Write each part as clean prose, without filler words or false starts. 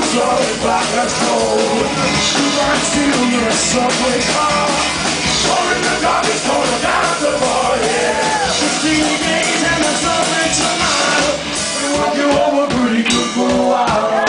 solid black as gold. You might see them in a subway car, or in the garbage corner down at the bar, yeah. 15 days and the subway tomorrow. They walk you over pretty good for a while.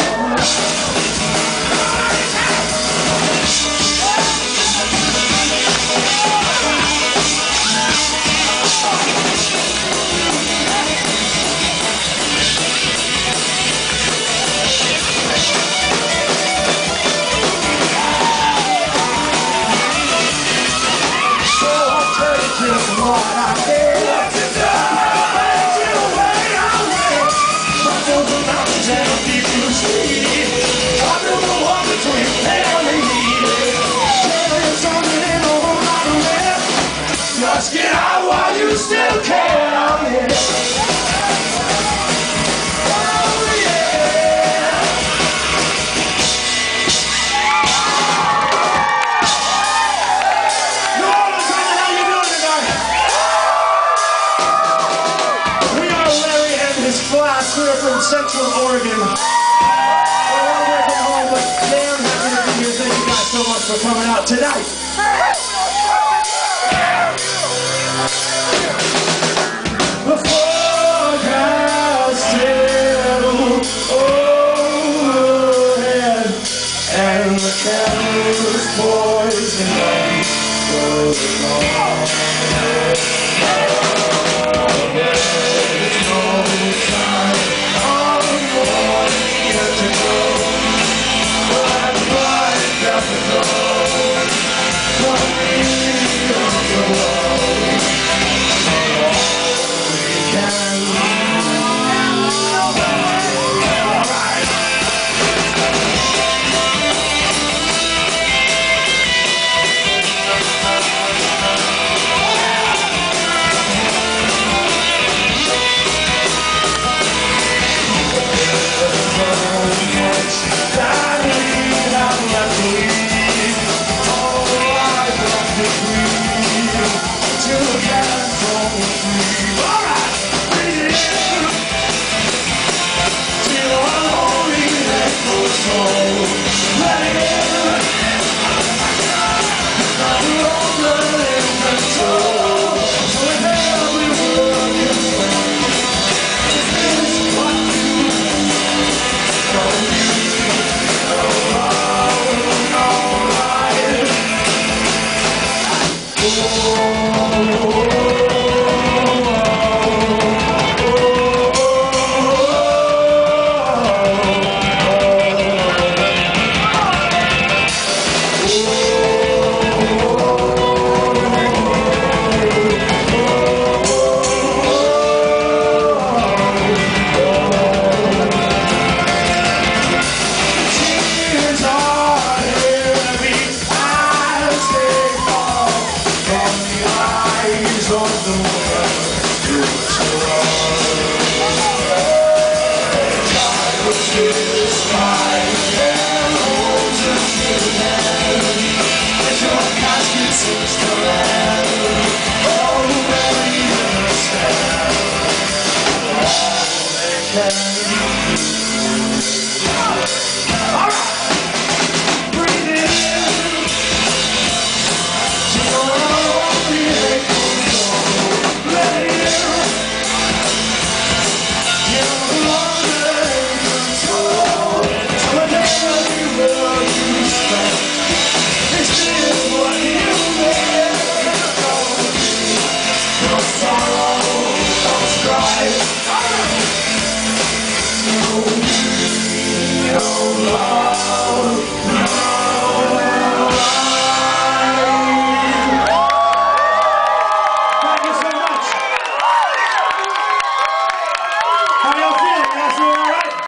Just get out while you still can. Oh, yeah. Oh, yeah. New Orleans, how you doing tonight? We are Larry and his flask. We're from Central Oregon. We're all the way from home, but damn happy to be here. Thank you guys so much for coming out tonight. The fog has settled overhead, and the candles poison light goes on. There's no time on morning yet to go. I'm blind at the door. From me on the wall. Can